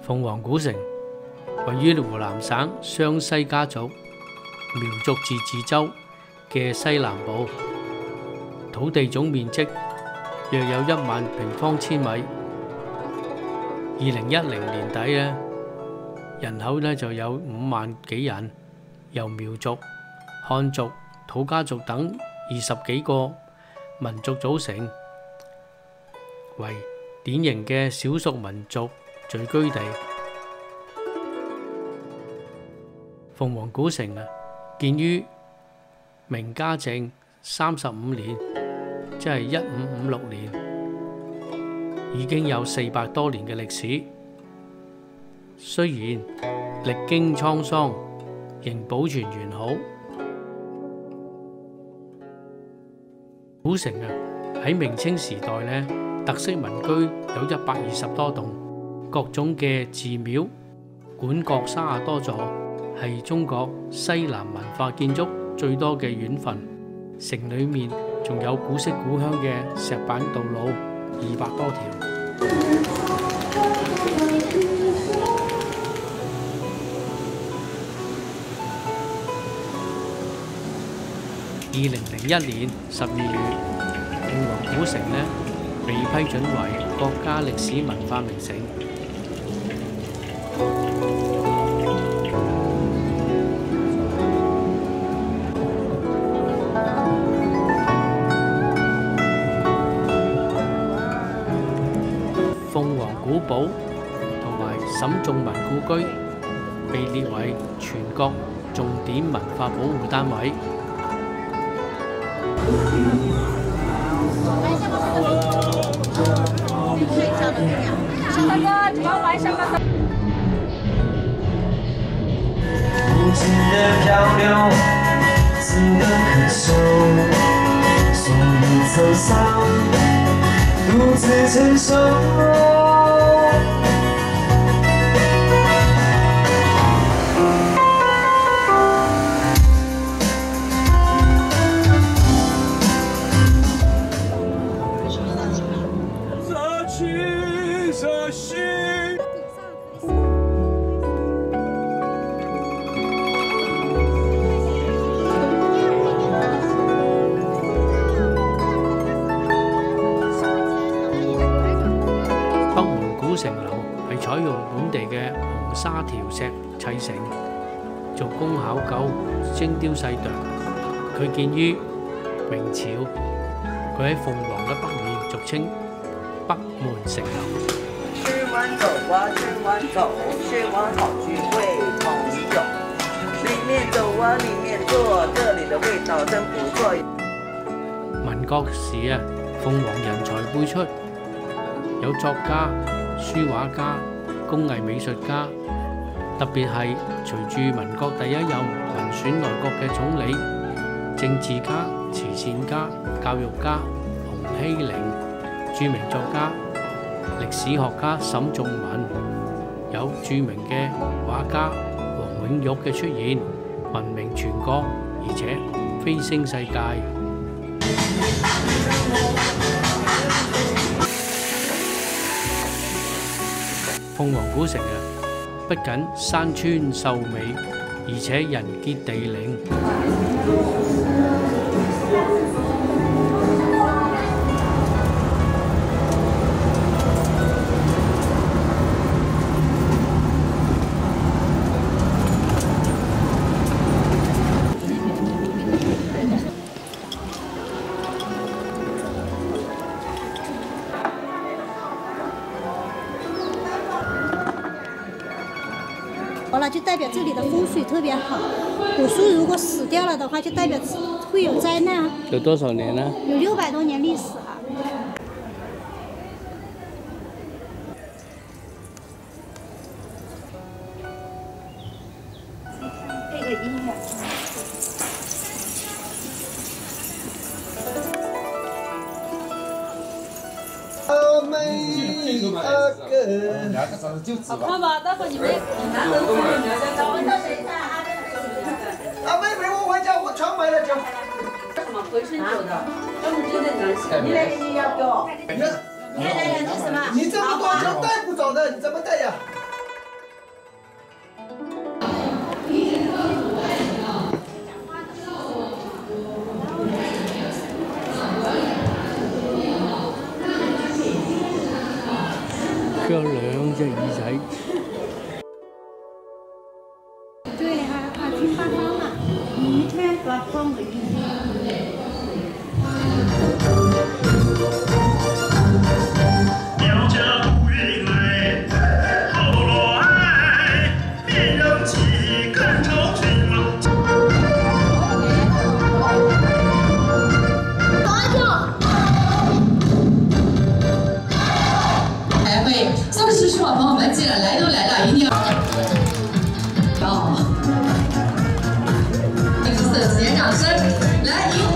凤凰古城位於湖南省湘西家族苗族自治州嘅西南部，土地總面積約有1萬平方千米。2010年底咧，人口咧就有5萬幾人，由苗族、漢族、土家族等20幾個民族組成，為典型嘅少數民族聚居地。鳳凰古城建於明嘉靖35年，即係1556年，已經有400多年嘅歷史。雖然歷經滄桑，仍保存完好。古城喺明清時代呢，特色民居有120多棟，各種嘅寺廟，館閣30多座，係中國西南文化建築最多嘅縣份。城裡面仲有古色古香嘅石板道路200多條。2001年12月，鳳凰古城呢被批准為國家歷史文化名城。鳳凰古堡同埋沈仲文故居被列為全國重點文化保護單位。 无尽的漂流，只能咳嗽，所以沧桑，独自承受。 古城樓係採用本地嘅紅沙條石砌成，做工考究、精雕細琢。佢建於明朝，佢喺鳳凰嘅北面，俗稱北門城樓。 吃完走啊，吃完走，吃完好聚会同酒。里面走啊，里面坐，这里的味道真不錯。 民國時鳳凰人才輩出，有作家、書畫家、工藝美術家，特別係隨住民國第1任民選內閣嘅總理、政治家、慈善家、教育家洪熙齡，著名作家、歷史學家沈仲文，有著名嘅畫家黃永玉嘅出現，聞名全國，而且蜚聲世界。鳳凰古城不僅山川秀美，而且人傑地靈。 就代表这里的风水特别好。古树如果死掉了的话，就代表会有灾难。 有多少年呢？ 有600多年历史啊。 配个音乐。 好看吧？待会你们妹陪我回家，我全买了酒。 什么回身酒的？他们真的能行。 你那个你要不要？ 你来2斤什么？ 你这么多酒带不走的，你怎么带呀？ 隻耳仔。 对哈，耳听八方嘛，耳听八方的意思。 苗家不云来，后来便扔起赶朝去了。 开会，所有的师兄啊朋友们，既然来都来了，一定要哦，一次节掌声来迎。